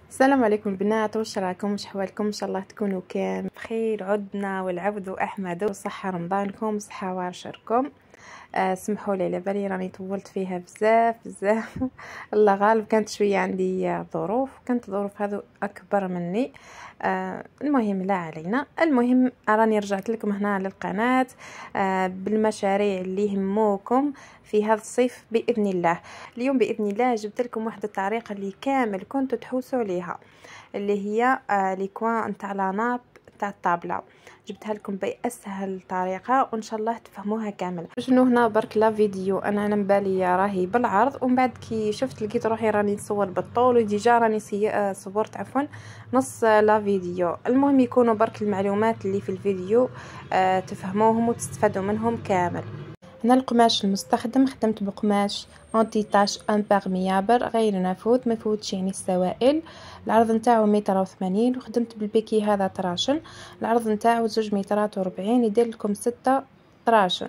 السلام عليكم البنات، واش راكم؟ واش حوالكم؟ ان شاء الله تكونوا كامل بخير. عدنا والعبد احمد وصحه رمضانكم صحه وعشركم. سمحوا لي على بالي راني طولت فيها بزاف الله غالب. كانت شويه عندي ظروف، كانت ظروف هذو اكبر مني. المهم لا علينا. المهم راني رجعت لكم هنا للقناه بالمشاريع اللي يهموكم في هذا الصيف باذن الله. اليوم باذن الله جبت لكم واحده الطريقه اللي كامل كنتوا تحوسوا عليها، اللي هي لي كوان نتاع لاناب تاع الطابله. جبتها لكم باسهل طريقه وان شاء الله تفهموها كامل. شنو هنا برك لا فيديو انا على بالي راهي بالعرض، ومن بعد كي شفت لقيت روحي راني نصور بالطول وديجا راني صورت نص لا فيديو. المهم يكونوا برك المعلومات اللي في الفيديو تفهموهم وتستفادوا منهم كامل. هنا القماش المستخدم، خدمت بقماش انتي تاش امبيرميابل غير نافوذ، ما يفوتش يعني السوائل. العرض نتاعو 180 وخدمت بالبيكي هذا طراشن. العرض نتاعو 240 يدير لكم 6 طراشن.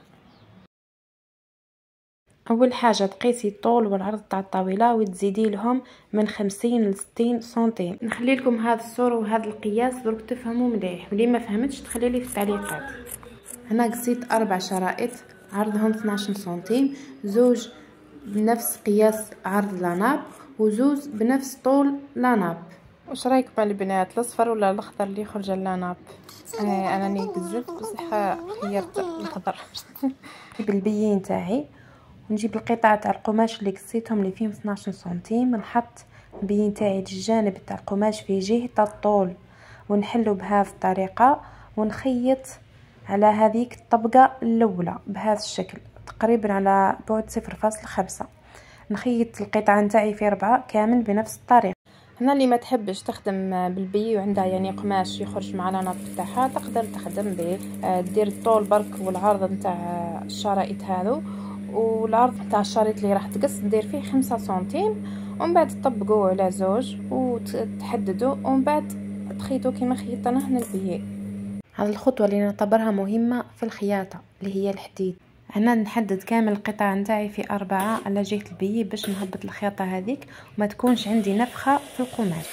اول حاجه تقيسي الطول والعرض تاع الطاوله وتزيدي لهم من 50 ل 60 سنتيم. نخلي لكم هذا الصور وهذا القياس درك تفهموا مليح، واللي ما فهمتش تخلي لي في التعليقات. هنا قصيت 4 شرائط عرضهم 12 سنتيم، زوج بنفس قياس عرض لاناب وزوز بنفس طول لاناب. واش رايكم البنات، الاصفر ولا الاخضر اللي يخرج لاناب؟ انا ني قزلت بصح خيرت الخضر. نجيب البيين تاعي ونجيب القطعه تاع القماش اللي قصيتهم اللي فيهم 12 سنتيم، نحط البيين تاعي الجانب تاع القماش في جهه الطول ونحلو بهذه الطريقه ونخيط على هذيك الطبقه الاولى بهذا الشكل تقريبا على بعد 0.5. نخيط القطعه نتاعي في 4 كامل بنفس الطريقه. هنا اللي ما تحبش تخدم بالبي وعندها يعني قماش يخرج مع لاناب تاعها تقدر تخدم به. دير الطول برك والعرض نتاع الشرائط هذو، والعرض نتاع الشريط اللي راح تقص دير فيه 5 سنتيم، ومن بعد تطبقوه على زوج وتحددوا، ومن بعد تخيطوا كما خيطنا هنا البي. هذه الخطوه اللي نعتبرها مهمه في الخياطه اللي هي الحديد. هنا نحدد كامل القطع نتاعي في 4 على جهه البي باش نهبط الخياطه هذيك وما تكونش عندي نفخه في القماش.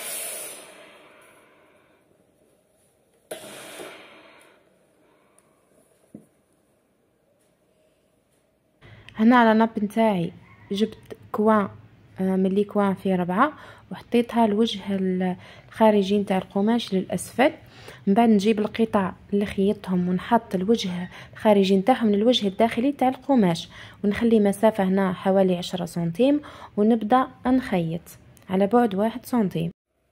هنا على ناب نتاعي جبت كوان من لي كوان في 4 وحطيتها الوجه الخارجي نتاع القماش للاسفل. من بعد نجيب القطع اللي خيطتهم ونحط الوجه الخارجي نتاعهم للوجه الداخلي تاع القماش، ونخلي مسافه هنا حوالي 10 سنتيم ونبدا نخيط على بعد 1 سنتيم.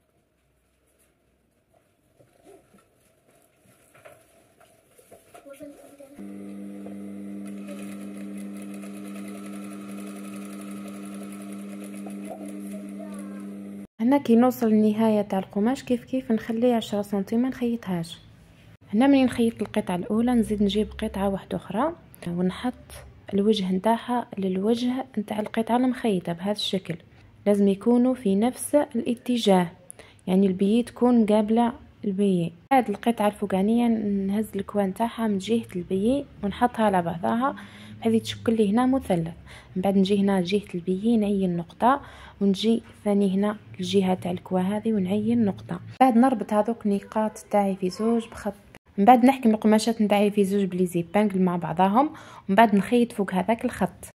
هنا كي نوصل للنهايه تاع القماش كيف نخليه 10 سنتيم ما نخيطهاش. هنا منين نخيط القطعه الاولى نزيد نجيب قطعه واحده اخرى ونحط الوجه نتاعها للوجه نتاع القطعه المخيطه بهذا الشكل. لازم يكونوا في نفس الاتجاه، يعني البي تكون مقابله البي. بعد القطعه الفوقانيه نهز الكوان تاعها من جهه البي ونحطها على بعضها بحيث تشكل لي هنا مثلث. من بعد نجي هنا جهه البي نعين نقطه، ونجي ثاني هنا الجهه تاع الكوا هذه ونعين نقطه. بعد نربط هذوك النقاط تاعي في زوج بخط. من بعد نحكم القماشات نتاعي في زوج بلي زيبانغل مع بعضهم، ومن بعد نخيط فوق هذاك الخط.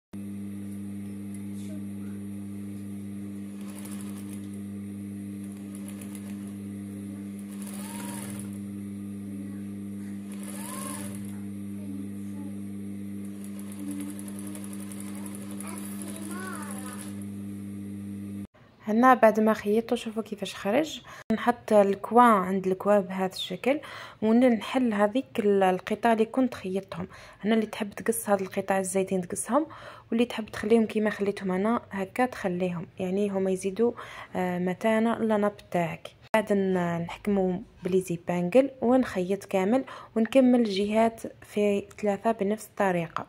هنا بعد ما خيطته شوفوا كيفاش خرج. نحط الكوا عند الكوا بهذا الشكل ونحل هذيك القطع اللي كنت خيطتهم. هنا اللي تحب تقص هذه القطع الزايدين تقصهم، واللي تحب تخليهم كيما خليتهم انا هكا تخليهم، يعني هما يزيدوا متانه للناب تاعك. بعد نحكموا بليزي بانجل ونخيط كامل ونكمل الجهات في 3 بنفس الطريقه.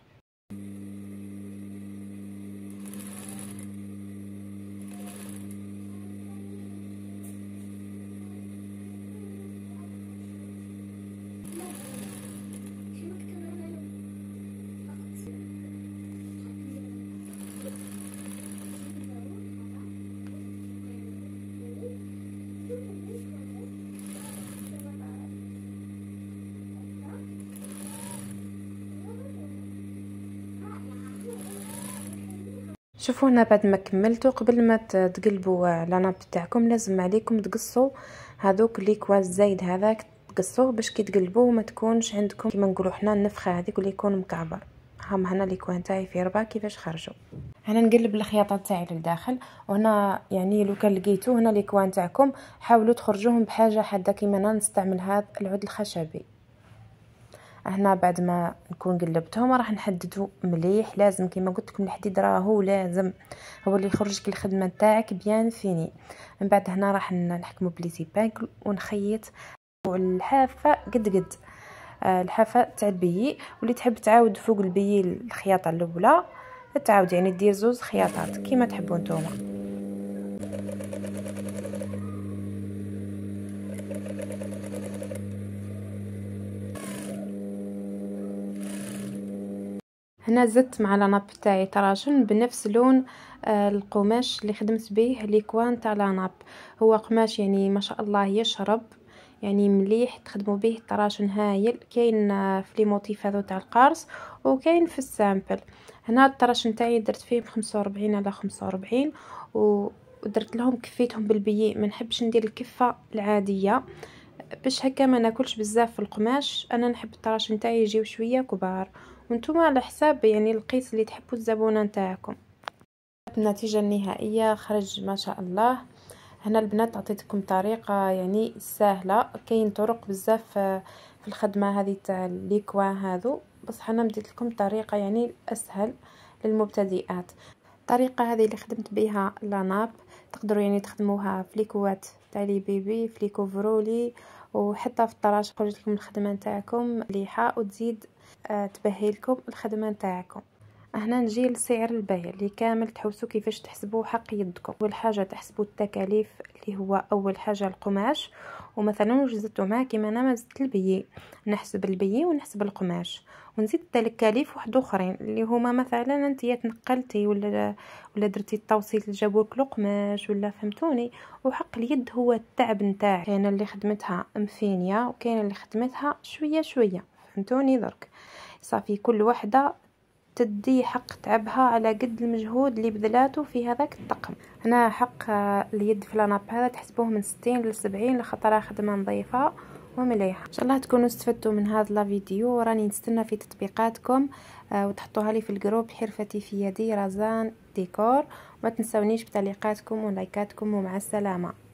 شوفوا هنا بعد ما كملتوا، قبل ما تقلبوا لاناب تاعكم لازم عليكم تقصوا هذوك لي كواز زايد هذاك، تقصوه باش كي تقلبوه ما تكونش عندكم كيما نقولوا حنا النفخه هذيك ولا يكون مكعبر. هنا لي كوان تاعي في ربع كيفاش خرجوا. هنا نقلب الخياطه تاعي للداخل، وهنا يعني لو كان لقيتو هنا لي كوان تاعكم حاولوا تخرجوهم بحاجه حاده كيما انا نستعمل هذا العود الخشبي. هنا بعد ما نكون قلبتهم راح نحددوا مليح، لازم كيما قلت لكم الحديد راهو لازم هو اللي يخرج الخدمه تاعك بيان فيني. من بعد هنا راح نحكموا بلي زيباك ونخيط الحافه قد الحافه تاع البيي، واللي تحب تعاود فوق البيي الخياطه الاولى تعاود يعني دير زوز خياطات كيما تحبوا نتوما. هنا زدت مع لاناب تاعي طراشن بنفس لون القماش اللي خدمت به لي كوان تاع لاناب. هو قماش يعني ما شاء الله يشرب، يعني مليح تخدموا به طراشن هايل. كاين في لي موتيف هذو تاع القارص وكاين في السامبل. هنا الطراشن تاعي درت فيه 45 على 45 ودرت لهم كفيتهم بالبيي، ما نحبش ندير الكفه العاديه باش هكا ما ناكلش بزاف في القماش. انا نحب الطراشن تاعي يجيو شويه كبار، وانتم على حساب يعني القيس اللي تحبوا الزبونه نتاعكم. النتيجه النهائيه خرج ما شاء الله. هنا البنات عطيتكم طريقه يعني سهله، كاين طرق بزاف في الخدمه هذه تاع ليكوان هذو، بصح انا مديت لكم طريقه يعني اسهل للمبتدئات. الطريقه هذه اللي خدمت بها لاناب تقدروا يعني تخدموها في ليكوات تاع لي بيبي، في ليكو فرولي، وحتى في الطراش خرجت لكم الخدمه نتاعكم مليحه وتزيد تبهي لكم الخدمه نتاعكم. هنا نجي لسعر البيع اللي كامل تحوسوا كيفاش تحسبوا حق يدكم. اول حاجه تحسبوا التكاليف اللي هو اول حاجه القماش، ومثلا واش زدتوا معاه كيما انا ما زدت البيي، نحسب البيي ونحسب القماش ونزيد التكاليف واحد اخرين اللي هما مثلا انت تنقلتي ولا درتي التوصيل جابولك القماش ولا فهمتوني. وحق اليد هو التعب نتاعك، كاينه اللي خدمتها مفينيه وكاينه اللي خدمتها شويه شويه فهمتوني. درك صافي كل وحده تدي حق تعبها على قد المجهود اللي بذلاته في هذاك الطقم. هنا حق اليد في لاناب هذا تحسبوه من 60 ل 70 لخاطرها خدمه نظيفه ومليحه. ان شاء الله تكونوا استفدتوا من هذا الفيديو، راني نستنى في تطبيقاتكم وتحطوها لي في الجروب حرفتي في يدي رزان ديكور. ما تنسونيش بتعليقاتكم ولايكاتكم، ومع السلامه.